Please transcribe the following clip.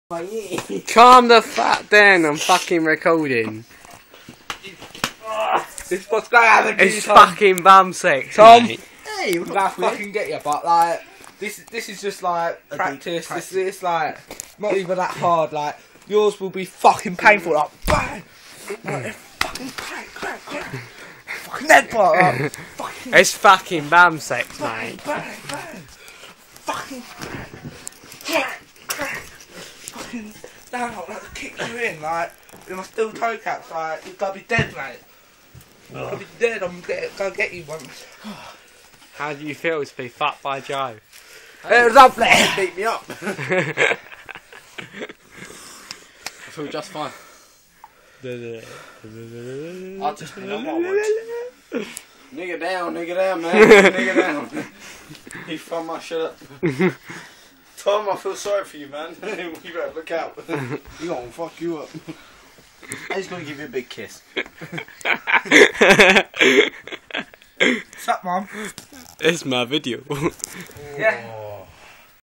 Calm the fuck down, I'm fucking recording. This what's going to happen to you, It's Tom. fucking bumsex, Tom. mate. Hey, we're gonna fucking get you, but like this is just like practice. This is like not even that hard. Like yours will be fucking painful. Like bang, like, fucking crack, fucking headbutt. Like, fucking It's fucking bumsex, mate. bang, fucking crack, fucking down like kick you in like with my steel toe caps. Like you've got to be dead, mate. You've got to be dead. I'm gonna get you once. How do you feel to be fucked by Joe? It was up there. Beat me up. I feel just fine. I'll just put on my words. Nigga down, man. Nigga down. He fucked my shit up. Tom, I feel sorry for you, man. You better look out. He gonna fuck you up. He's gonna give you a big kiss. What's up, Mum? It's my video. Yeah.